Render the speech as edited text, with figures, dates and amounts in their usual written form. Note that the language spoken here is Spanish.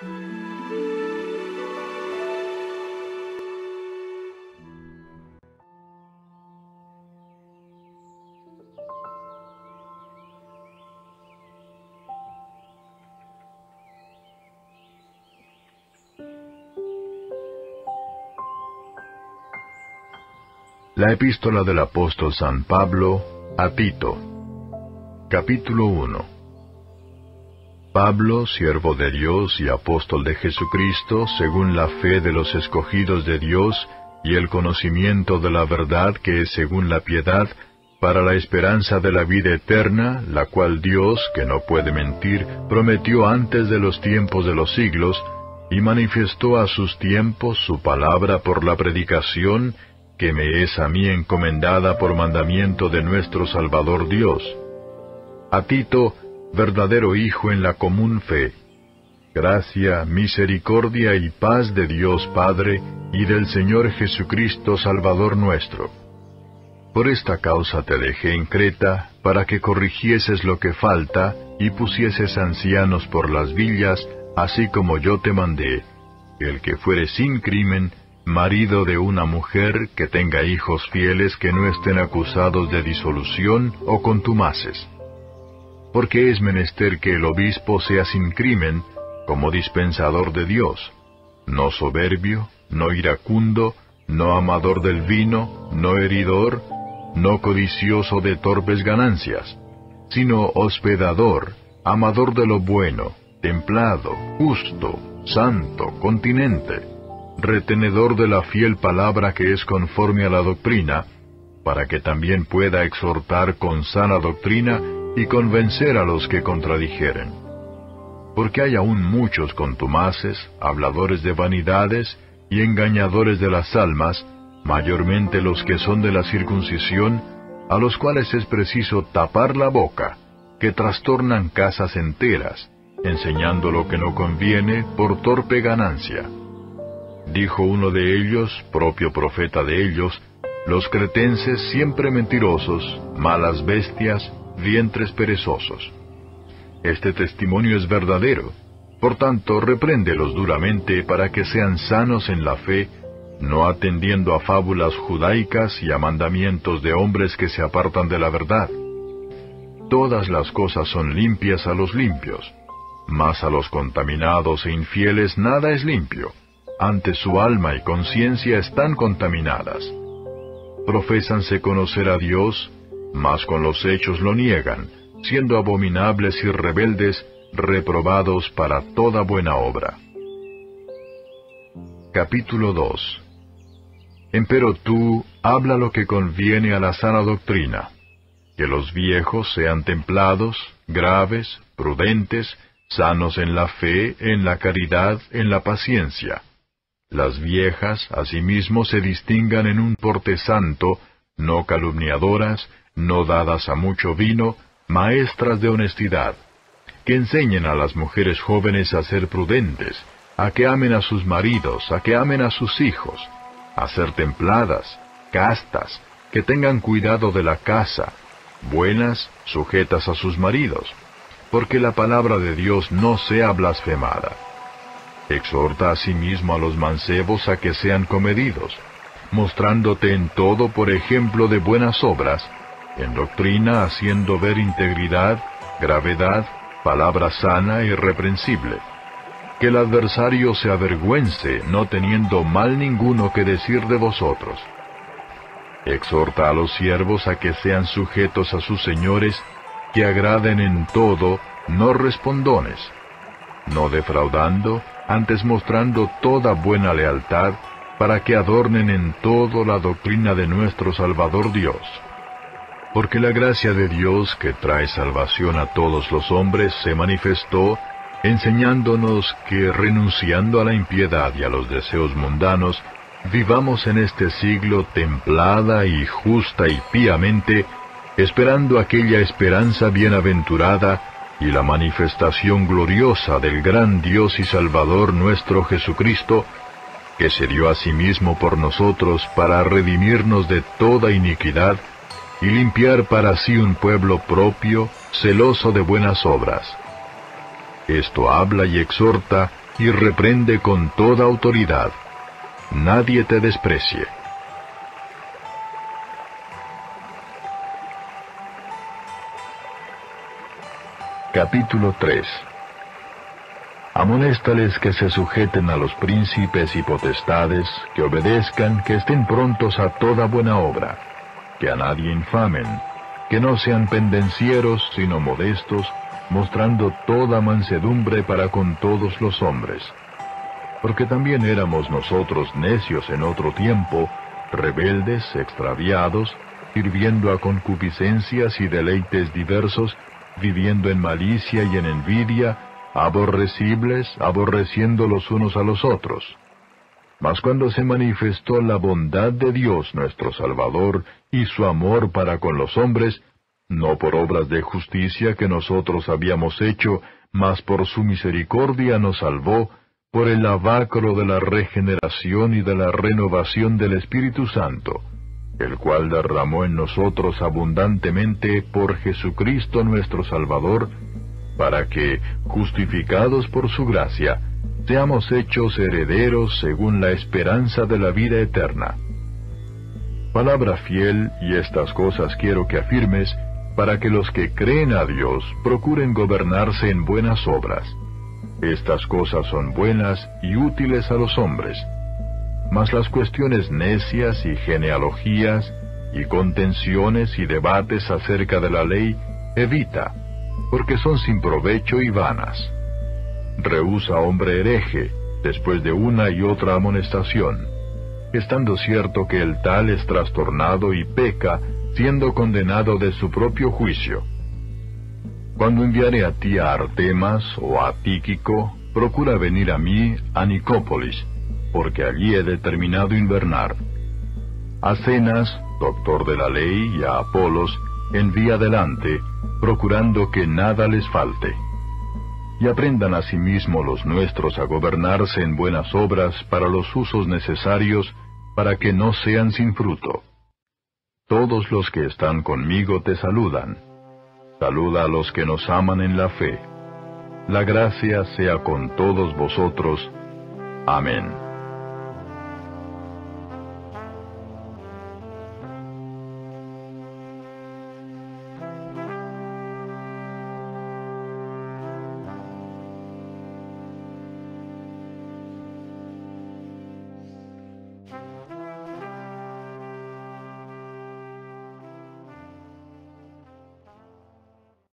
La epístola del apóstol San Pablo a Tito. Capítulo 1. Pablo, siervo de Dios y apóstol de Jesucristo, según la fe de los escogidos de Dios y el conocimiento de la verdad que es según la piedad, para la esperanza de la vida eterna, la cual Dios, que no puede mentir, prometió antes de los tiempos de los siglos, y manifestó a sus tiempos su palabra por la predicación, que me es a mí encomendada por mandamiento de nuestro Salvador Dios. A Tito, verdadero hijo en la común fe. Gracia, misericordia y paz de Dios Padre y del Señor Jesucristo Salvador nuestro. Por esta causa te dejé en Creta, para que corrigieses lo que falta y pusieses ancianos por las villas, así como yo te mandé, el que fuere sin crimen, marido de una mujer que tenga hijos fieles que no estén acusados de disolución o contumaces. Porque es menester que el obispo sea sin crimen, como dispensador de Dios, no soberbio, no iracundo, no amador del vino, no heridor, no codicioso de torpes ganancias, sino hospedador, amador de lo bueno, templado, justo, santo, continente, retenedor de la fiel palabra que es conforme a la doctrina, para que también pueda exhortar con sana doctrina y convencer a los que contradijeren. Porque hay aún muchos contumaces, habladores de vanidades y engañadores de las almas, mayormente los que son de la circuncisión, a los cuales es preciso tapar la boca, que trastornan casas enteras, enseñando lo que no conviene por torpe ganancia. Dijo uno de ellos, propio profeta de ellos, los cretenses siempre mentirosos, malas bestias, vientres perezosos. Este testimonio es verdadero, por tanto repréndelos duramente para que sean sanos en la fe, no atendiendo a fábulas judaicas y a mandamientos de hombres que se apartan de la verdad. Todas las cosas son limpias a los limpios, mas a los contaminados e infieles nada es limpio. Antes su alma y conciencia están contaminadas. Profésanse conocer a Dios, mas con los hechos lo niegan, siendo abominables y rebeldes, reprobados para toda buena obra. Capítulo 2. Empero tú, habla lo que conviene a la sana doctrina, que los viejos sean templados, graves, prudentes, sanos en la fe, en la caridad, en la paciencia. Las viejas, asimismo, se distingan en un porte santo, no calumniadoras, no dadas a mucho vino, maestras de honestidad, que enseñen a las mujeres jóvenes a ser prudentes, a que amen a sus maridos, a que amen a sus hijos, a ser templadas, castas, que tengan cuidado de la casa, buenas, sujetas a sus maridos, porque la palabra de Dios no sea blasfemada. Exhorta asimismo a los mancebos a que sean comedidos, mostrándote en todo por ejemplo de buenas obras, en doctrina haciendo ver integridad, gravedad, palabra sana y irreprensible. Que el adversario se avergüence, no teniendo mal ninguno que decir de vosotros. Exhorta a los siervos a que sean sujetos a sus señores, que agraden en todo, no respondones, no defraudando, antes mostrando toda buena lealtad, para que adornen en todo la doctrina de nuestro Salvador Dios. Porque la gracia de Dios que trae salvación a todos los hombres se manifestó, enseñándonos que, renunciando a la impiedad y a los deseos mundanos, vivamos en este siglo templada y justa y píamente, esperando aquella esperanza bienaventurada y la manifestación gloriosa del gran Dios y Salvador nuestro Jesucristo, que se dio a sí mismo por nosotros para redimirnos de toda iniquidad y limpiar para sí un pueblo propio, celoso de buenas obras. Esto habla y exhorta, y reprende con toda autoridad. Nadie te desprecie. Capítulo 3. Amonéstales que se sujeten a los príncipes y potestades, que obedezcan, que estén prontos a toda buena obra, que a nadie infamen, que no sean pendencieros, sino modestos, mostrando toda mansedumbre para con todos los hombres. Porque también éramos nosotros necios en otro tiempo, rebeldes, extraviados, sirviendo a concupiscencias y deleites diversos, viviendo en malicia y en envidia, aborrecibles, aborreciendo los unos a los otros. Mas cuando se manifestó la bondad de Dios nuestro Salvador y su amor para con los hombres, no por obras de justicia que nosotros habíamos hecho, mas por su misericordia nos salvó, por el lavacro de la regeneración y de la renovación del Espíritu Santo, el cual derramó en nosotros abundantemente por Jesucristo nuestro Salvador, para que, justificados por su gracia, seamos hechos herederos según la esperanza de la vida eterna. Palabra fiel, y estas cosas quiero que afirmes, para que los que creen a Dios procuren gobernarse en buenas obras. Estas cosas son buenas y útiles a los hombres. Mas las cuestiones necias y genealogías, y contenciones y debates acerca de la ley, evita, porque son sin provecho y vanas. Rehúsa hombre hereje, después de una y otra amonestación, estando cierto que el tal es trastornado y peca, siendo condenado de su propio juicio. Cuando enviare a ti a Artemas o a Tíquico, procura venir a mí, a Nicópolis, porque allí he determinado invernar. A Zenas, doctor de la ley, y a Apolos, envía adelante, procurando que nada les falte. Y aprendan asimismo los nuestros a gobernarse en buenas obras para los usos necesarios, para que no sean sin fruto. Todos los que están conmigo te saludan. Saluda a los que nos aman en la fe. La gracia sea con todos vosotros. Amén.